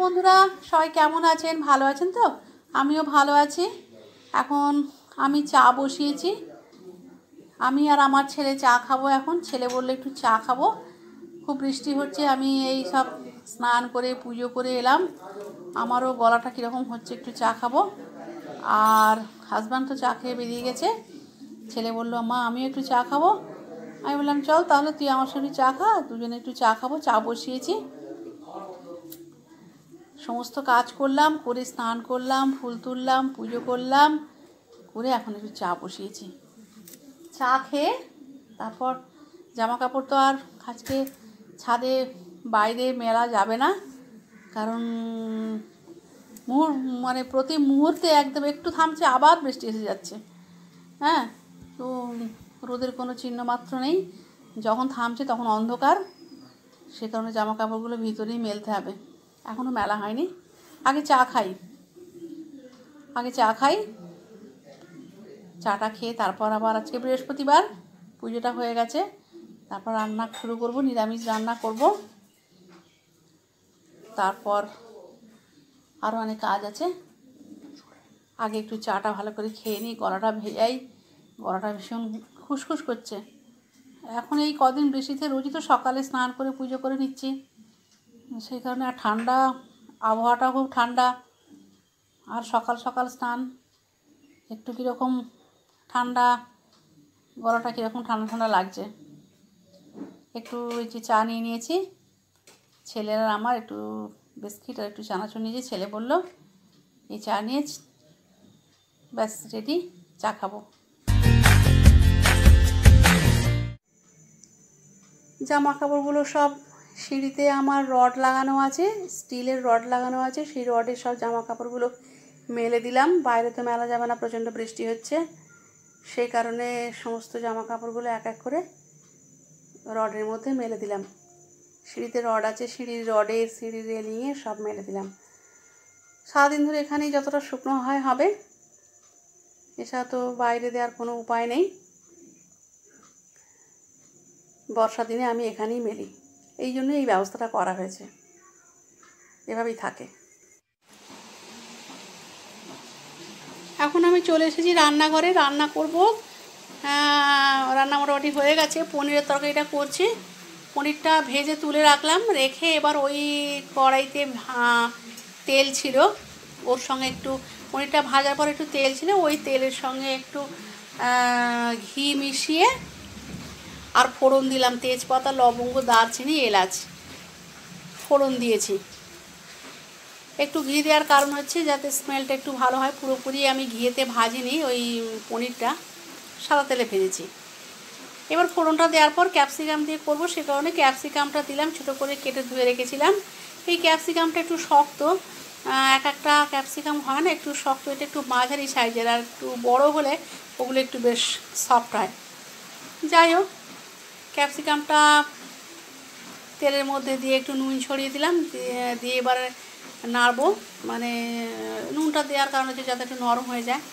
বন্ধুরা, সবাই কেমন আছেন? ভালো আছেন তো? আমিও ভালো আছি। এখন আমি চা বসিয়েছি। আমি আর আমার ছেলে চা খাবো। এখন ছেলে বললো একটু চা খাবো, খুব বৃষ্টি হচ্ছে। আমি এই সব স্নান করে পুজো করে এলাম, আমারও গলাটা কীরকম হচ্ছে, একটু চা খাবো। আর হাজব্যান্ড তো চা খেয়ে বেরিয়ে গেছে। ছেলে বললো মা আমিও একটু চা খাবো। আমি বললাম চল তাহলে তুই আমার সঙ্গে চা খা, দুজনে একটু চা খাবো। চা বসিয়েছি, সমস্ত কাজ করলাম, করে স্নান করলাম, ফুল তুললাম, পুজো করলাম, করে এখন একটু চা বসিয়েছি। চা খেয়ে তারপর জামা কাপড় তো আর আজকে ছাদে বাইরে মেলা যাবে না, কারণ মানে প্রতি মুহূর্তে একদম একটু থামছে আবার বৃষ্টি এসে যাচ্ছে। হ্যাঁ, তো রোদের কোনো চিহ্ন মাত্র নেই, যখন থামছে তখন অন্ধকার। সে কারণে জামা কাপড়গুলো ভিতরেই মেলতে হবে। এখনও মেলা হয়নি। আগে চা খাই, চাটা খেয়ে তারপর আবার আজকে বৃহস্পতিবার, পুজোটা হয়ে গেছে, তারপর রান্না শুরু করব, নিরামিষ রান্না করব। তারপর আরও অনেক কাজ আছে। আগে একটু চাটা ভালো করে খেয়ে নিই, গলাটা ভেজাই, গলাটা ভীষণ খুসখুস করছে। এখন এই কদিন বৃষ্টিতে রোজই তো সকালে স্নান করে পুজো করে নিচ্ছি, সেই কারণে আর ঠান্ডা, আবহাওয়াটা খুব ঠান্ডা, আর সকাল সকাল স্নান, একটু কীরকম ঠান্ডা, গলাটা কীরকম ঠান্ডা ঠান্ডা লাগছে। একটু ওই যে চা নিয়ে নিয়েছি, ছেলের আর আমার একটু বিস্কিট আর একটু চানাচুর নিয়েছি। ছেলে বললো এই চা নিয়ে ব্যাস রেডি, চা খাবো। জামা কাপড়গুলো সব সিঁড়িতে আমার রড লাগানো আছে, স্টিলের রড লাগানো আছে, সেই রডের সব জামা কাপড়গুলো মেলে দিলাম। বাইরে তো মেলা যাবে না, প্রচণ্ড বৃষ্টি হচ্ছে, সেই কারণে সমস্ত জামা কাপড়গুলো এক এক করে রডের মধ্যে মেলে দিলাম। সিঁড়িতে রড আছে, সিঁড়ির রডে, সিঁড়ির রেলিংয়ে সব মেলে দিলাম। সারাদিন ধরে এখানেই যতটা শুকনো হয় হবে, এছাড়া তো বাইরে দেওয়ার কোনো উপায় নেই। বর্ষা দিনে আমি এখানেই মেলি, এই জন্য এই ব্যবস্থাটা করা হয়েছে, এভাবেই থাকে। এখন আমি চলে এসেছি রান্নাঘরে, রান্না করব। রান্না মোটামুটি হয়ে গেছে, পনিরের তরকারিটা করছি। পনিরটা ভেজে তুলে রাখলাম, রেখে এবার ওই কড়াইতে তেল ছিল, ওর সঙ্গে একটু পনিরটা ভাজার পর একটু তেল ছিল, ওই তেলের সঙ্গে একটু ঘি মিশিয়ে আর ফোড়ন দিলাম, তেজপাতা, লবঙ্গ, দারচিনি, এলাচ ফোড়ন দিয়েছি। একটু ঘি দেওয়ার কারণ হচ্ছে যাতে স্মেলটা একটু ভালো হয়। পুরোপুরি আমি ঘিয়েতে ভাজিনি, ওই পনিরটা সাদা তেলে ভেজেছি। এবার ফোড়নটা দেওয়ার পর ক্যাপসিকাম দিয়ে করবো, সে কারণে ক্যাপসিকামটা দিলাম, ছোটো করে কেটে ধুয়ে রেখেছিলাম। এই ক্যাপসিকামটা একটু শক্ত, এক একটা ক্যাপসিকাম হয় না একটু শক্ত, এটা একটু মাঝারি সাইজের, আর একটু বড়ো হলে ওগুলো একটু বেশ সফট হয়। যাই হোক, ক্যাপসিকামটা তেলের মধ্যে দিয়ে একটু নুন ছড়িয়ে দিলাম, দিয়ে এবারে নাড়বো, মানে নুনটা দেওয়ার কারণে হচ্ছে যাতে একটু নরম হয়ে যায়,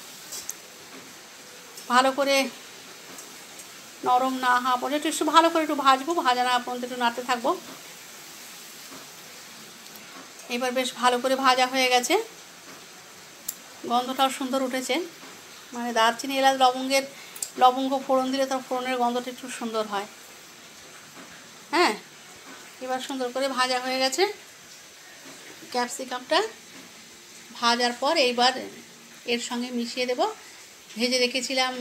ভালো করে নরম না হওয়া পর্যন্ত একটু ভালো করে একটু ভাজবো, ভাজা না পর্যন্ত একটু নাড়তে থাকবো। এবার বেশ ভালো করে ভাজা হয়ে গেছে, গন্ধটাও সুন্দর উঠেছে, মানে দারচিনি, এলাচ, লবঙ্গ ফোড়ন দিলে তার ফোড়নের গন্ধটা একটু সুন্দর হয়। হ্যাঁ, এবার সুন্দর করে ভাজা হয়ে গেছে ক্যাপসিকামটা। ভাজার পর এইবার এর সঙ্গে মিশিয়ে দেব ভেজে রেখেছিলাম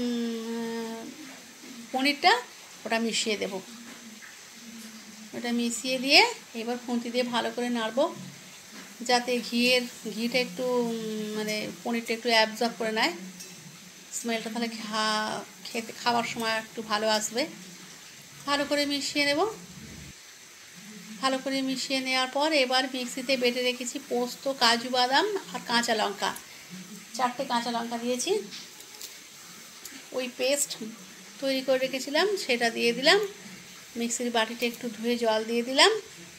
পনিরটা, ওটা মিশিয়ে দেব। ওটা মিশিয়ে দিয়ে এবার খুন্তি দিয়ে ভালো করে নাড়বো, যাতে ঘিটা একটু মানে পনিরটা একটু অ্যাবজর্ব করে নেয়, স্মেলটা তাহলে খাওয়ার সময় একটু ভালো আসবে। ভালো করে মিশিয়ে নেব। ভালো করে মিশিয়ে নেওয়ার পর এবার মিক্সিতে বেটে রেখেছি পোস্ত, কাজু বাদাম আর কাঁচা লঙ্কা, 4টে কাঁচা লঙ্কা দিয়েছি। ওই পেস্ট তৈরি করে রেখেছিলাম সেটা দিয়ে দিলাম, মিক্সির বাটিতে একটু ধুয়ে জল দিয়ে দিলাম,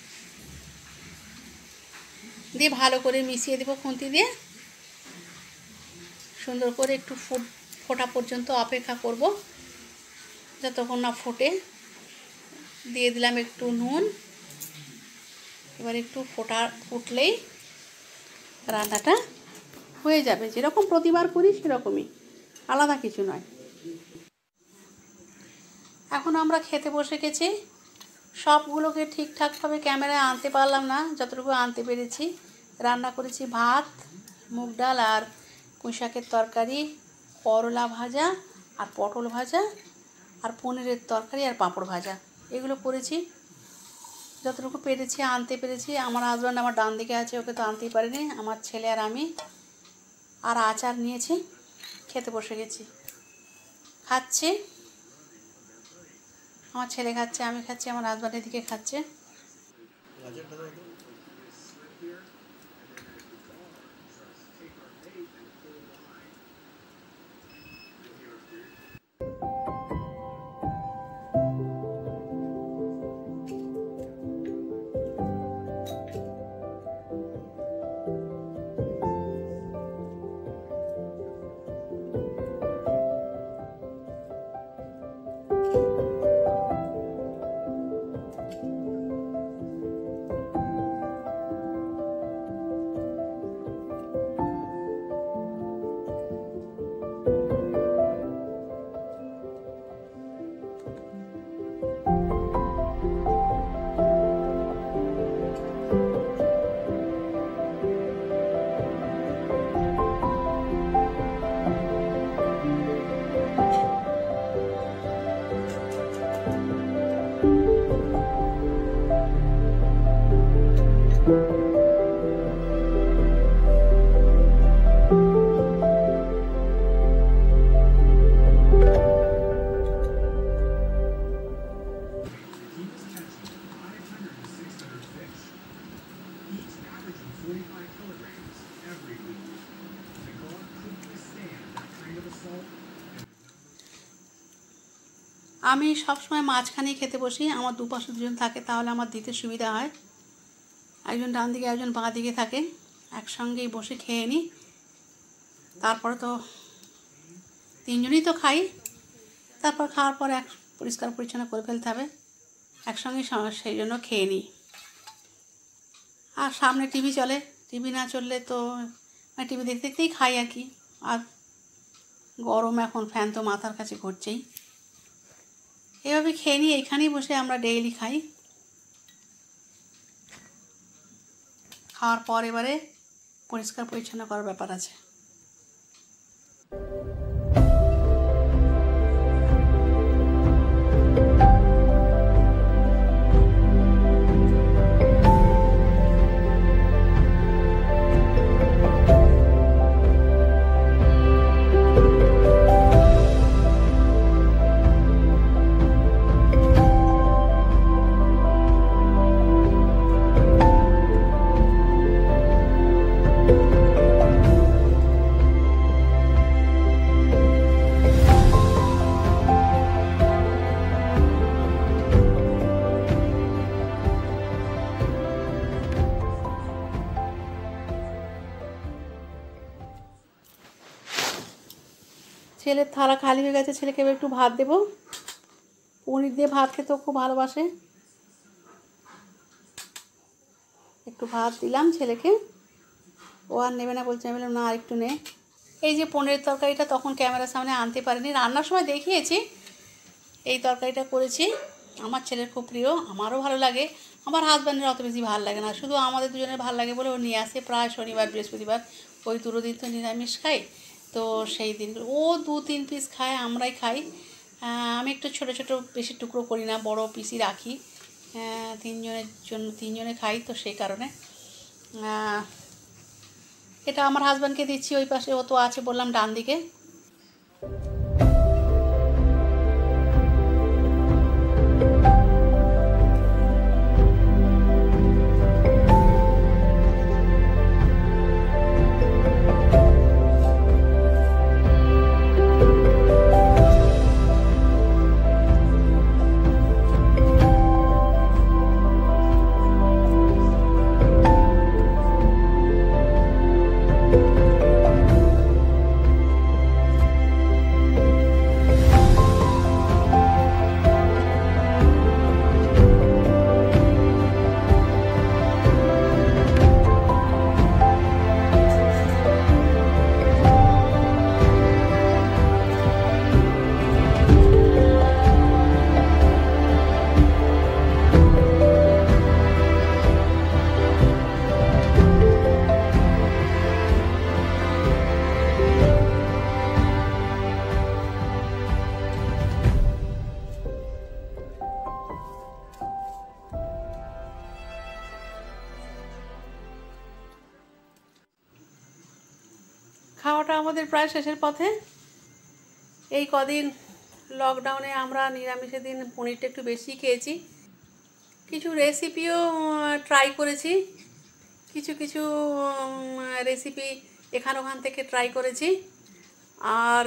দিয়ে ভালো করে মিশিয়ে দেবো খুন্তি দিয়ে। সুন্দর করে একটু ফোটা পর্যন্ত অপেক্ষা করব, যতক্ষণ না ফোটে। দিয়ে দিলাম একটু নুন। এবার একটু ফুটলেই রান্নাটা হয়ে যাবে। যেরকম প্রতিবার করি সেরকমই, আলাদা কিছু নয়। এখন আমরা খেতে বসে গেছি। সবগুলোকে ঠিকঠাকভাবে ক্যামেরায় আনতে পারলাম না, যতটুকু আনতে পেরেছি। রান্না করেছি ভাত, মুগ ডাল আর পুঁই শাকের তরকারি, করলা ভাজা আর পটল ভাজা আর পনিরের তরকারি আর পাঁপড় ভাজা, এগুলো করেছি। যতটুকু পেরেছি আনতে পেরেছি। আমার হাজব্যান্ড আমার ডান দিকে আছে, ওকে তো আনতেই পারিনি। আমার ছেলে আর আমি আর আচার নিয়েছি। খেতে বসে গেছি, খাচ্ছি। আমার ছেলে খাচ্ছে, আমি খাচ্ছি, আমার হাজব্যান্ড এদিকে খাচ্ছে। আমি সবসময় মাঝখানেই খেতে বসি। আমার দুপাশে দুজন থাকে, তাহলে আমার দিতে সুবিধা হয়। একজন ডান দিকে একজন বাঁ দিকে থাকে, একসঙ্গেই বসে খেয়ে নিই। তারপরে তো তিনজনই তো খাই, তারপর খাওয়ার পর পরিষ্কার পরিচ্ছন্ন করে ফেলতে হবে, একসঙ্গেই সেই জন্য খেয়ে নিই। আর সামনে টিভি চলে, টিভি না চললে তো টিভি দেখতে দেখতেই খাই আর কি। আর গরম এখন, ফ্যান তো মাথার কাছে ঘুরছেই। এভাবে খেয়ে নিই, এইখানেই বসে আমরা ডেইলি খাই। খাওয়ার পর এবারে পরিষ্কার পরিচ্ছন্ন করার ব্যাপার আছে। ছেলের থালা খালি হয়ে গেছে, ছেলেকে এবার একটু ভাত দেবো। পনির দিয়ে ভাত খেতেও খুব ভালোবাসে। একটু ভাত দিলাম ছেলেকে, ও আর নেবে না বলছে। আমি বললাম না, আর একটু নে। এই যে পনিরের তরকারিটা তখন ক্যামেরার সামনে আনতে পারিনি, রান্নার সময় দেখিয়েছি। এই তরকারিটা করেছি, আমার ছেলের খুব প্রিয়, আমারও ভালো লাগে। আমার হাজব্যান্ডের অত বেশি ভালো লাগে না, শুধু আমাদের দুজনের ভালো লাগে বলে ও নিয়ে আসে প্রায় শনিবার বৃহস্পতিবার। ওই দুটো দিন তো নিরামিষ খাই, তো সেই দিন ও 2-3 পিস খায়, আমরাই খাই। আমি একটু ছোটো ছোটো বেশি টুকরো করি না, বড় পিসই রাখি। তিনজনে খাই, তো সেই কারণে এটা আমার হাজব্যান্ডকে দিচ্ছি। ওই পাশে ও তো আছে বললাম ডান দিকে। খাওয়াটা আমাদের প্রায় শেষের পথে। এই কদিন লকডাউনে আমরা নিরামিষের দিন পনিরটা একটু বেশি খেয়েছি। কিছু রেসিপিও ট্রাই করেছি, কিছু কিছু রেসিপি এখান ওখান থেকে ট্রাই করেছি। আর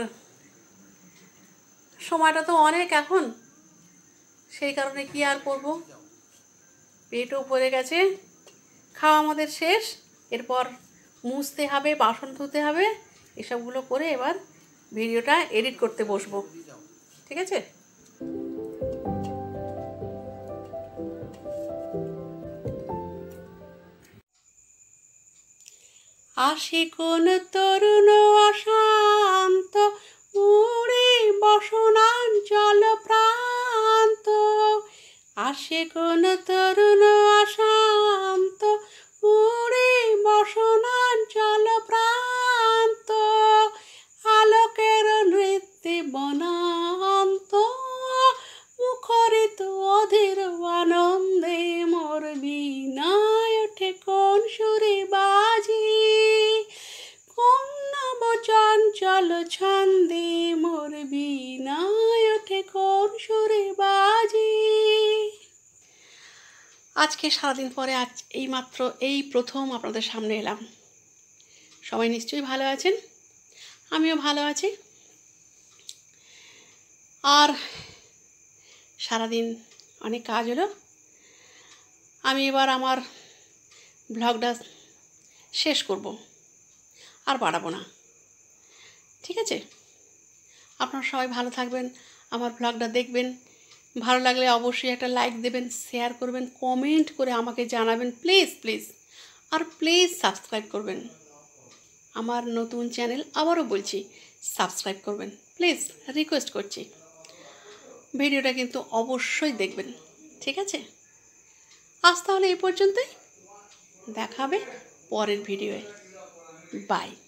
সময়টা তো অনেক এখন, সেই কারণে কি আর করব, পেটও ভরে গেছে, খাওয়া আমাদের শেষ। এরপর মুছতে হবে, বাসন ধুতে হবে, এসবগুলো করে এবার ভিডিওটা এডিট করতে বসবো। ঠিক আছে? আসে কোন তরুণ অশান্ত, উড়ে বসনাঞ্চল প্রান্ত। আসে কোন তরুণ অশান্ত, উড়ে বসনাঞ্চল প্রান্ত। আলোকের নৃত্যে বনান্ত, মুখরিত অধীর আনন্দে মোর বীণায় ওঠে কোন সুরে বাজি। কোন নব চঞ্চল ছন্দে মোর বীণায় ওঠে কোন সুরে বাজি। আজকে সারাদিন পরে এইমাত্র এই প্রথম আপনাদের সামনে এলাম। সবাই নিশ্চয়ই ভালো আছেন, আমিও ভালো আছি। আর সারাদিন অনেক কাজ হলো, আমি এবার আমার ব্লগটা শেষ করব, আর বাড়াবো না। ঠিক আছে? আপনারা সবাই ভালো থাকবেন, আমার ব্লগটা দেখবেন, ভালো লাগলে অবশ্যই একটা লাইক দেবেন, শেয়ার করবেন, কমেন্ট করে আমাকে জানাবেন প্লিজ প্লিজ। আর প্লিজ সাবস্ক্রাইব করবেন আমার নতুন চ্যানেল, আবারও বলছি সাবস্ক্রাইব করবেন প্লিজ, রিকোয়েস্ট করছি। ভিডিওটা কিন্তু অবশ্যই দেখবেন। ঠিক আছে? আজ তাহলে এই পর্যন্তই, দেখা হবে পরের ভিডিওয়ে। বাই।